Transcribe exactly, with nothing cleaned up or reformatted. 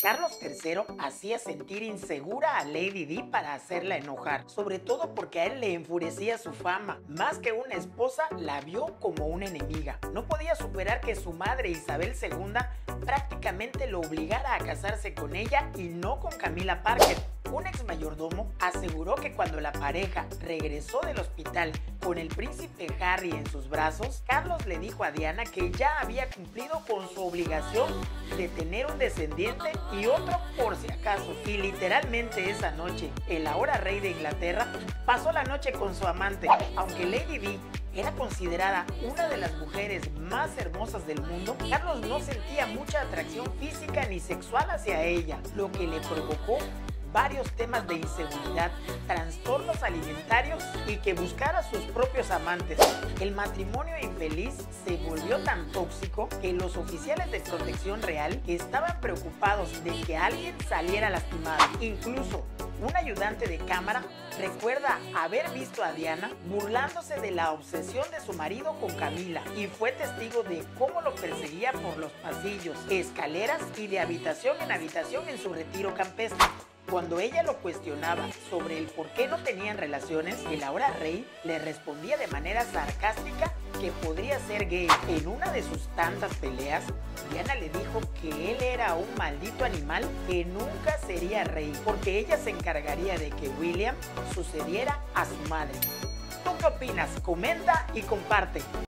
Carlos tercero hacía sentir insegura a Lady Di para hacerla enojar, sobre todo porque a él le enfurecía su fama. Más que una esposa, la vio como una enemiga. No podía superar que su madre Isabel segunda prácticamente lo obligara a casarse con ella y no con Camila Parker. Un ex mayordomo aseguró que cuando la pareja regresó del hospital con el príncipe Harry en sus brazos, Carlos le dijo a Diana que ya había cumplido con su obligación de tener un descendiente y otro por si acaso. Y literalmente esa noche, el ahora rey de Inglaterra pasó la noche con su amante. Aunque Lady Di era considerada una de las mujeres más hermosas del mundo, Carlos no sentía mucha atracción física ni sexual hacia ella, lo que le provocó varios temas de inseguridad, trastornos alimentarios y que buscara a sus propios amantes. El matrimonio infeliz se volvió tan tóxico que los oficiales de protección real estaban preocupados de que alguien saliera lastimado. Incluso un ayudante de cámara recuerda haber visto a Diana burlándose de la obsesión de su marido con Camila y fue testigo de cómo lo perseguía por los pasillos, escaleras y de habitación en habitación en su retiro campestre. Cuando ella lo cuestionaba sobre el por qué no tenían relaciones, el ahora rey le respondía de manera sarcástica que podría ser gay. En una de sus tantas peleas, Diana le dijo que él era un maldito animal que nunca sería rey, porque ella se encargaría de que William sucediera a su madre. ¿Tú qué opinas? Comenta y comparte.